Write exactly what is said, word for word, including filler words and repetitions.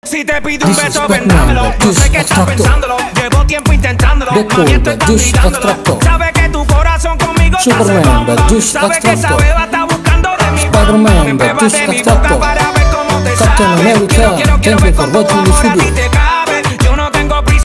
Si te pido un beso, vendámelo. Yo sé que estás pensándolo. Llevo tiempo intentándolo. Mami, tú estás gritándolo. Sabe que tu corazón conmigo está cebando. Sabe que esa beba está buscando de mi mano. Me beba de mi boca para ver cómo te sabe. Quiero, quiero, quiero ver cómo ahora a ti te cae.